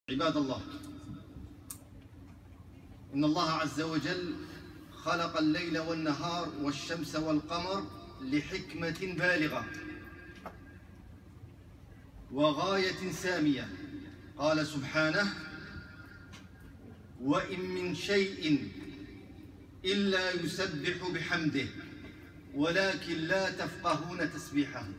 عباد الله، إن الله عز وجل خلق الليل والنهار والشمس والقمر لحكمة بالغة وغاية سامية. قال سبحانه: وإن من شيء إلا يسبح بحمده ولكن لا تفقهون تسبيحه.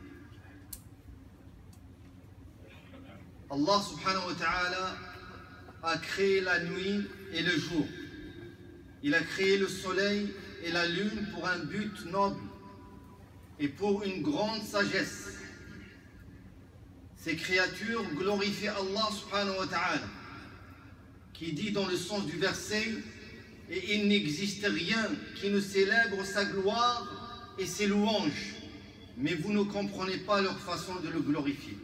Allah subhanahu wa ta'ala a créé la nuit et le jour. Il a créé le soleil et la lune pour un but noble et pour une grande sagesse. Ces créatures glorifient Allah subhanahu wa ta'ala, qui dit dans le sens du verset: et il n'existe rien qui ne célèbre sa gloire et ses louanges, mais vous ne comprenez pas leur façon de le glorifier.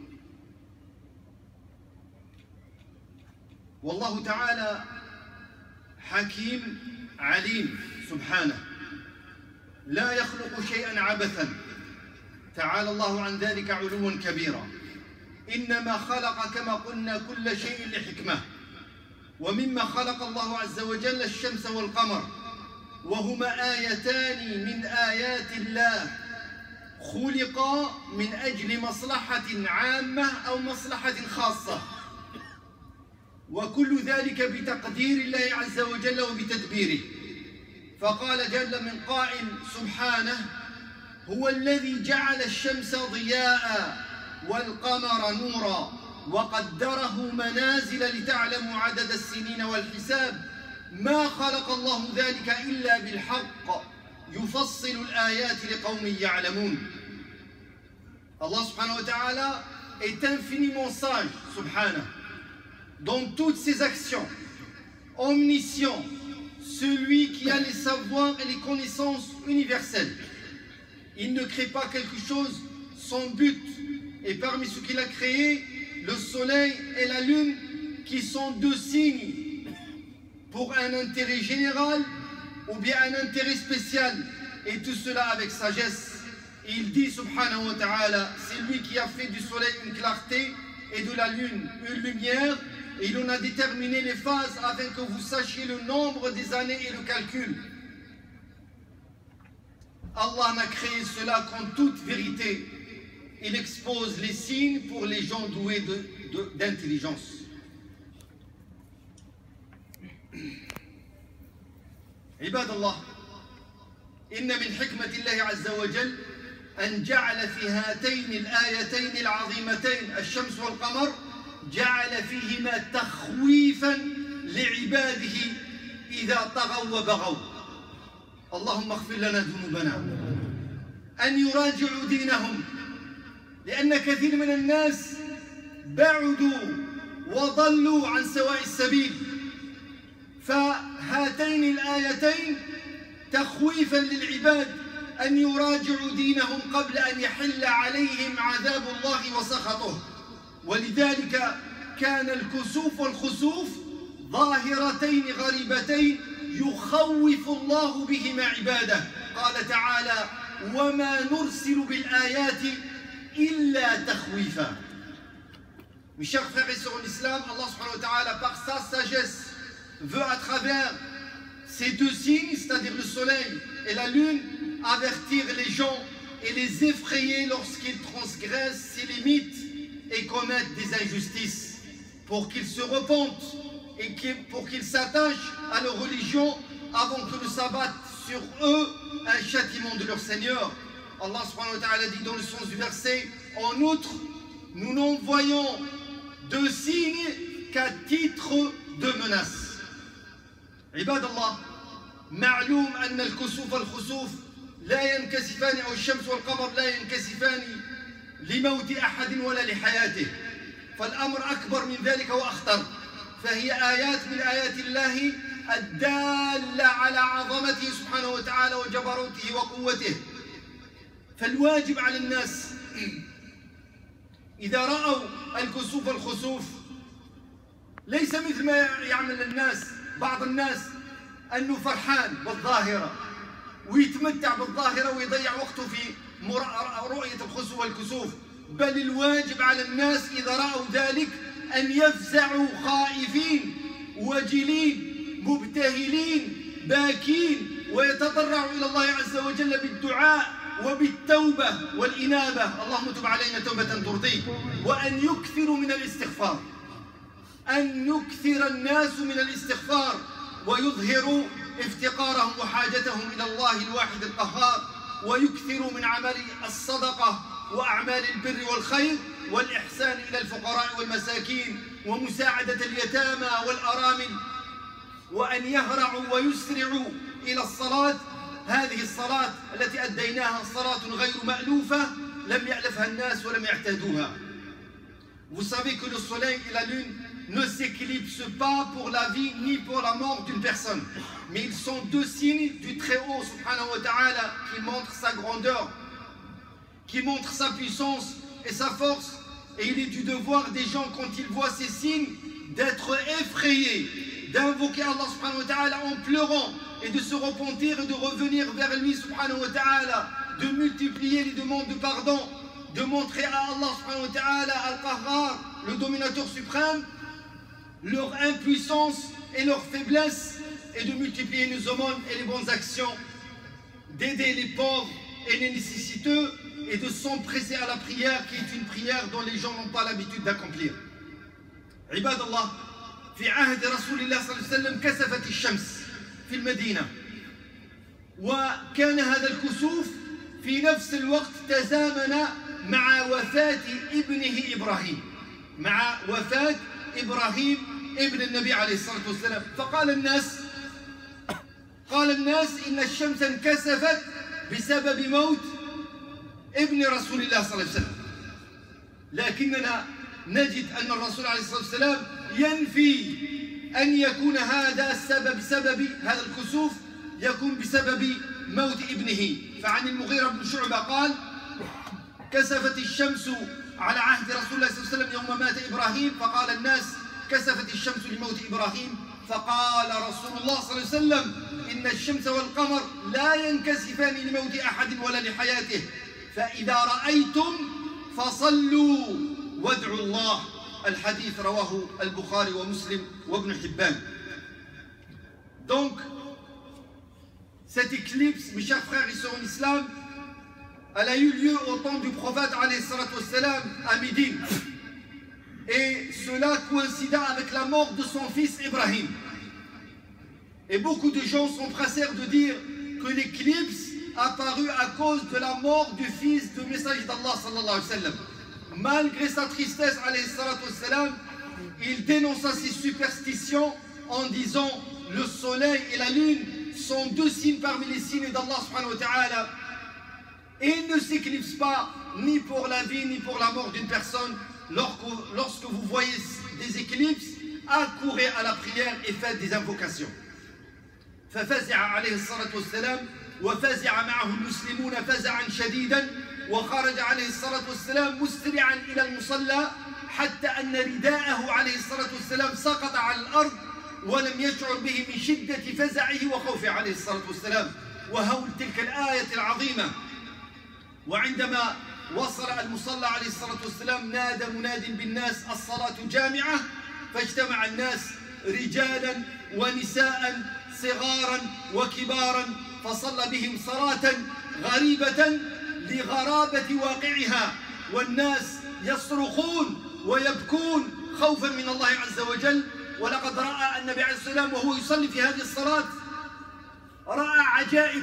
والله تعالى حكيم عليم سبحانه، لا يخلق شيئا عبثا، تعالى الله عن ذلك علوا كبيرا. إنما خلق كما قلنا كل شيء لحكمة. ومما خلق الله عز وجل الشمس والقمر، وهما آيتان من آيات الله، خلقا من أجل مصلحة عامة أو مصلحة خاصة، وكل ذلك بتقدير الله عز وجل وبتدبيره. فقال جل من قائل سبحانه: هو الذي جعل الشمس ضياء والقمر نورا وقدره منازل لتعلموا عدد السنين والحساب، ما خلق الله ذلك إلا بالحق يفصل الآيات لقوم يعلمون. Allah subhanahu wa ta'ala est infiniment sage, subhanahu, dans toutes ses actions, omniscient, celui qui a les savoirs et les connaissances universelles. Il ne crée pas quelque chose sans but, et parmi ce qu'il a créé, le soleil et la lune, qui sont deux signes pour un intérêt général ou bien un intérêt spécial, et tout cela avec sagesse. Il dit subhanahu wa ta'ala: c'est lui qui a fait du soleil une clarté et de la lune une lumière, et il en a déterminé les phases afin que vous sachiez le nombre des années et le calcul. Allah n'a créé cela qu'en toute vérité. Il expose les signes pour les gens doués d'intelligence. عباد الله، إن من حكمة الله عز وجل أن جعل في هاتين الآيتين العظيمتين الشمس والقمر، جعل فيهما تخويفا لعباده إذا طغوا وبغوا. اللهم اغفر لنا ذنوبنا. أن يراجعوا دينهم، لأن كثير من الناس بعدوا وضلوا عن سواء السبيل. فهاتين الآيتين تخويفا للعباد أن يراجعوا دينهم قبل أن يحل عليهم عذاب الله وسخطه. ولذلك كان الكسوف والخسوف ظاهرتين غريبتين يخوف الله بهما عباده. قال تعالى: وما نرسل بالآيات إلا تخويفا. Mes chers frères et sœurs en islam, Allah subhanahu wa ta'ala, par sa sagesse, veut à travers ces deux signes, c'est-à-dire le soleil et la lune, avertir les gens et les effrayer lorsqu'ils transgressent ses limites et commettent des injustices, pour qu'ils se repentent et pour qu'ils s'attachent à leur religion avant que ne s'abatte sur eux un châtiment de leur Seigneur. Allah subhanahu wa ta'ala dit dans le sens du verset: en outre, nous n'envoyons de signes qu'à titre de menace. عباد الله، معلوم أن الكسوف والخسوف لا ينكسفان، أو الشمس والقمر لا ينكسفان لموت أحد ولا لحياته، فالأمر أكبر من ذلك وأخطر. فهي آيات من آيات الله الدالة على عظمته سبحانه وتعالى وجبروته وقوته. فالواجب على الناس إذا رأوا الكسوف والخسوف، ليس مثل ما يعمل الناس، بعض الناس أنه فرحان بالظاهرة ويتمتع بالظاهرة ويضيع وقته في رؤية الخسوف والكسوف. بل الواجب على الناس إذا رأوا ذلك أن يفزعوا خائفين وجلين مبتهلين باكين ويتضرعوا إلى الله عز وجل بالدعاء وبالتوبة والإنابة، اللهم تب علينا توبة ترضيك. وأن يكثروا من الاستغفار، أن يكثر الناس من الاستغفار ويظهروا افتقارهم وحاجتهم إلى الله الواحد القهار، ويكثروا من عمل الصدقة وأعمال البر والخير والإحسان إلى الفقراء والمساكين ومساعدة اليتامى والأرامل، وأن يهرعوا ويسرعوا إلى الصلاة. هذه الصلاة التي أديناها صلاة غير مألوفة لم يألفها الناس ولم يعتادوها. Vous savez que le soleil et la lune ne s'éclipsent pas pour la vie ni pour la mort d'une personne, mais ils sont deux signes du Très-Haut subhanahu wa ta'ala qui montrent sa grandeur, qui montrent sa puissance et sa force. Et il est du devoir des gens, quand ils voient ces signes, d'être effrayés, d'invoquer Allah subhanahu wa ta'ala en pleurant et de se repentir et de revenir vers lui subhanahu wa ta'ala, de multiplier les demandes de pardon, de montrer à Allah subhanahu wa ta'ala al-Qahhar, le dominateur suprême, leur impuissance et leur faiblesse, et de multiplier les aumônes et les bonnes actions, d'aider les pauvres et les nécessiteux, et de s'empresser à la prière, qui est une prière dont les gens n'ont pas l'habitude d'accomplir. عباد الله، في عهد رسول الله صلى الله عليه وسلم كسفت الشمس في المدينة، وكان هذا الكسوف في نفس الوقت تزامن مع وفاة ابنه إبراهيم، مع وفاة إبراهيم ابن النبي عليه الصلاة والسلام. فقال الناس إن الشمس انكسفت بسبب موت ابن رسول الله صلى الله عليه وسلم، لكننا نجد أن الرسول عليه الصلاة والسلام ينفي أن يكون هذا السبب، سبب هذا الكسوف يكون بسبب موت ابنه. فعن المغيرة بن شعبة قال: كسفت الشمس على عهد رسول الله صلى الله عليه وسلم يوم مات إبراهيم، فقال الناس كسفت الشمس لموت إبراهيم، فقال رسول الله صلى الله عليه وسلم: إن الشمس والقمر لا ينكسفان لموت أحد ولا لحياته، فإذا رأيتم فصلوا وادعوا الله. الحديث رواه البخاري ومسلم وابن حبان. Donc, cette éclipse, mes chers frères et sœurs en islam, elle a eu lieu au temps du prophète alayhi salatu wassalam à Médine. Et cela coïncida avec la mort de son fils Ibrahim. Et beaucoup de gens s'empressèrent de dire que l'éclipse apparut à cause de la mort du fils du messager d'Allah sallallahu alayhi wa sallam. Malgré sa tristesse alayhi salatu wassalam, il dénonça ces superstitions en disant: le soleil et la lune sont deux signes parmi les signes d'Allah subhanahu wa ta'ala, et ils ne s'éclipsent pas ni pour la vie ni pour la mort d'une personne. Lorsque vous voyez des éclipses, accourez à la prière et faites des invocations. ففزع عليه الصلاة والسلام وفزع معه المسلمون فزعا شديدا، وخرج عليه الصلاة والسلام مسرعا إلى المصلى، حتى أن رداءه عليه الصلاة والسلام سقط على الأرض ولم يشعر به من شدة فزعه وخوفه عليه الصلاة والسلام وهول تلك الآية العظيمة. وعندما وصل المصلى عليه الصلاة والسلام نادى مناد بالناس: الصلاة جامعة. فاجتمع الناس رجالا ونساء صغارا وكبارا، فصلى بهم صلاة غريبة لغرابة واقعها، والناس يصرخون ويبكون خوفا من الله عز وجل. ولقد رأى النبي عليه السلام وهو يصلي في هذه الصلاة رأى عجائب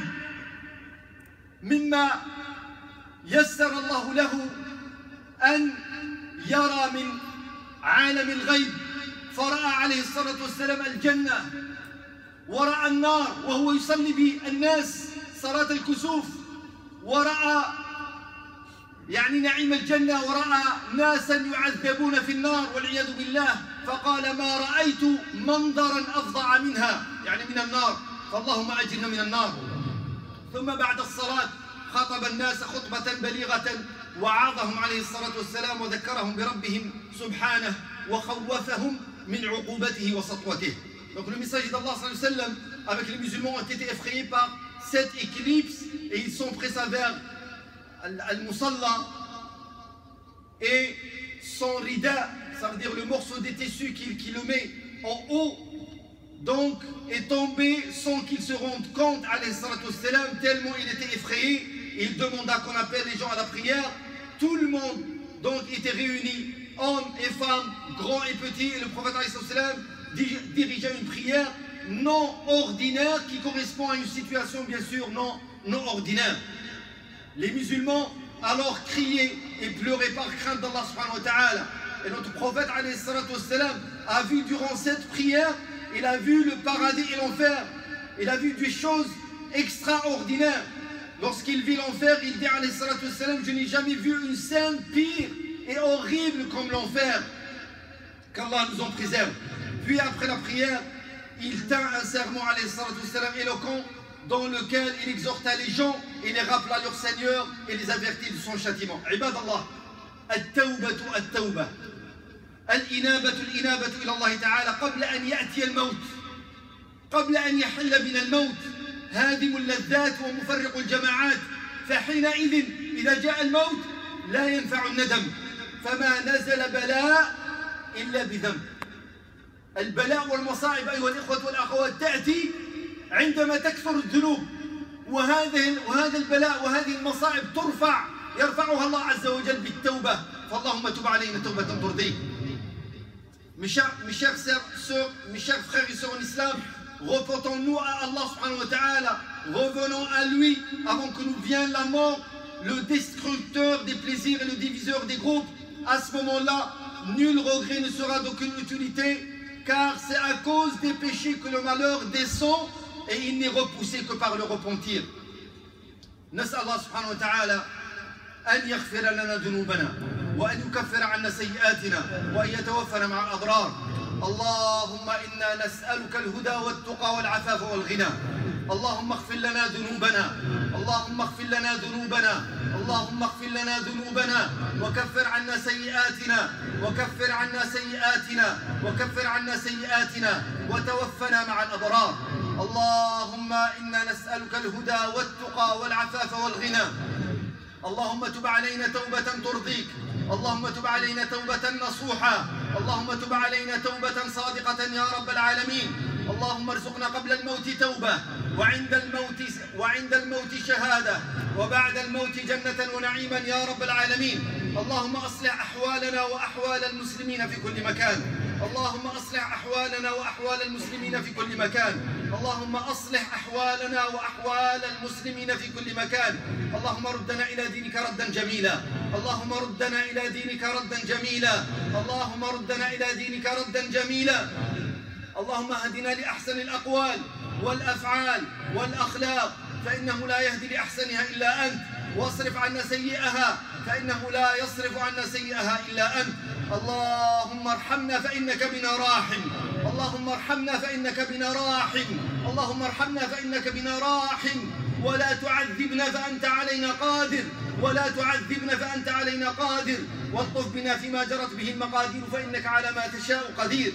مما يسر الله له أن يرى من عالم الغيب. فرأى عليه الصلاة والسلام الجنة ورأى النار وهو يصلي بالناس صلاة الكسوف، ورأى يعني نعيم الجنة، ورأى ناسا يعذبون في النار والعياذ بالله، فقال: ما رأيت منظرا أفظع منها، يعني من النار، فاللهم أجرنا من النار. ثم بعد الصلاة خطب الناس خطبة بليغة وعظهم عليه الصلاة والسلام وذكرهم بربهم سبحانه وخوفهم من عقوبته وسطوته. Donc le message d'Allah sallallahu alayhi wa sallam avec les musulmans ont été effrayés par cette éclipse et ils sont pressés vers Al-Musalla, et son rida, ça veut dire le morceau de tissu qui le met en haut, donc est tombé sans qu'il se rende compte, alayhi salatu wassalam, tellement il était effrayé. Il demanda qu'on appelle les gens à la prière. Tout le monde donc était réuni, hommes et femmes, grands et petits, et le prophète alayhi salatu wassalam dirigeait une prière non ordinaire qui correspond à une situation bien sûr non ordinaire. Les musulmans alors criaient et pleuraient par crainte d'Allah subhanahu wa ta'ala. Et notre prophète alayhi salatu wassalam a vu durant cette prière, il a vu le paradis et l'enfer. Il a vu des choses extraordinaires. Lorsqu'il vit l'enfer, il dit alayhi salatu wassalam, je n'ai jamais vu une scène pire et horrible comme l'enfer. Qu'Allah nous en préserve. Puis après la prière, il tint un sermon alayhi salatu wassalam éloquent dans lequel il exhorta les gens et les rappela leur Seigneur et les avertit de son châtiment. Ibadallah, at-tawbatu at-tawbah. الإنابة إلى الله تعالى قبل أن يأتي الموت، قبل أن يحل بنا الموت، هادم اللذات ومفرق الجماعات. فحينئذ إذا جاء الموت لا ينفع الندم، فما نزل بلاء إلا بذنب. البلاء والمصائب أيها الإخوة والأخوات تأتي عندما تكثر الذنوب، وهذا البلاء وهذه المصائب يرفعها الله عز وجل بالتوبة. فاللهم تب علينا توبة ترضيك. Mes chers frères et sœurs en islam, reportons-nous à Allah subhanahu wa ta'ala, revenons à lui avant que nous vienne la mort, le destructeur des plaisirs et le diviseur des groupes. À ce moment-là, nul regret ne sera d'aucune utilité, car c'est à cause des péchés que le malheur descend et il n'est repoussé que par le repentir. نسأل الله سبحانه وتعالى أن يغفر لنا ذنوبنا وأن يكفر عنا سيئاتنا وأن يتوفنا مع الأبرار. اللهم إنا نسألك الهدى والتقى والعفاف والغنى. اللهم اغفر لنا ذنوبنا، اللهم اغفر لنا ذنوبنا، اللهم اغفر لنا ذنوبنا وكفر عنا سيئاتنا، وكفر عنا سيئاتنا، وكفر عنا سيئاتنا وتوفنا مع الأبرار. اللهم إنا نسألك الهدى والتقى والعفاف والغنى. اللهم تب علينا توبة ترضيك، اللهم تب علينا توبة نصوحة، اللهم تب علينا توبة صادقة يا رب العالمين. اللهم ارزقنا قبل الموت توبة، وعند الموت شهادة، وبعد الموت جنة ونعيما يا رب العالمين. اللهم أصلح أحوالنا وأحوال المسلمين في كل مكان. اللهم أصلح أحوالنا وأحوال المسلمين في كل مكان. اللهم أصلح أحوالنا وأحوال المسلمين في كل مكان. اللهم ردنا إلى دينك ردا جميلا، اللهم ردنا إلى دينك ردا جميلا، اللهم ردنا إلى دينك ردا جميلا. اللهم اهدنا لأحسن الأقوال والأفعال والأخلاق، فإنه لا يهدي لأحسنها إلا أنت، واصرف عنا سيئها، فإنه لا يصرف عنا سيئها إلا أنت. اللهم ارحمنا فإنك بنا راحم، اللهم ارحمنا فإنك بنا راحم، اللهم ارحمنا فإنك بنا راحم. ولا تعذبنا فأنت علينا قادر، ولا تعذبنا فأنت علينا قادر. والطف بنا فيما جرت به المقادير، فإنك على ما تشاء قدير.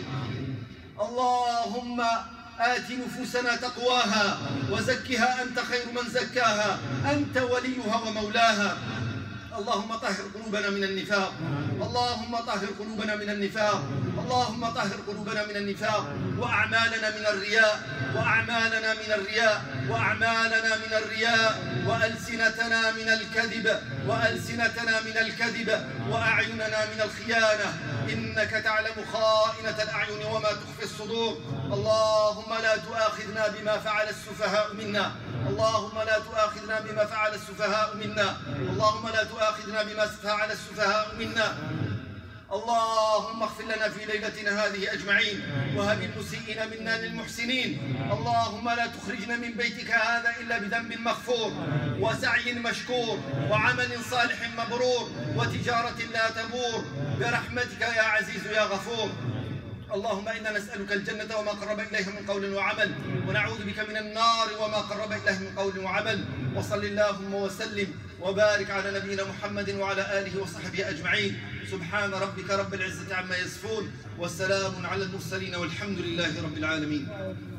اللهم آت نفوسنا تقواها وزكها أنت خير من زكاها، أنت وليها ومولاها. اللهم طهر قلوبنا من النفاق، اللهم طهر قلوبنا من النفاق، اللهم طهر قلوبنا من النفاق، وأعمالنا من الرياء، وأعمالنا من الرياء، وأعمالنا من الرياء، وألسنتنا من الكذب، وألسنتنا من الكذب، وأعيننا من الخيانة. إنك تعلم خائنة الأعين وما تخفي الصدور. اللهم لا تؤاخذنا بما فعل السفهاء منا، اللهم لا تؤاخذنا بما فعل السفهاء منا، اللهم لا تؤاخذنا بما فعل السفهاء منا. اللهم اغفر لنا في ليلتنا هذه أجمعين، وهب المسيئين منا للمحسنين. اللهم لا تخرجنا من بيتك هذا إلا بذنب مغفور، وسعي مشكور، وعمل صالح مبرور، وتجارة لا تبور، برحمتك يا عزيز يا غفور. اللهم إنا نسألك الجنة وما قرب إليها من قول وعمل، ونعوذ بك من النار وما قرب إليها من قول وعمل. وصل اللهم وسلم وبارك على نبينا محمد وعلى آله وصحبه أجمعين. سبحان ربك رب العزة عما يصفون، والسلام على المرسلين، والحمد لله رب العالمين.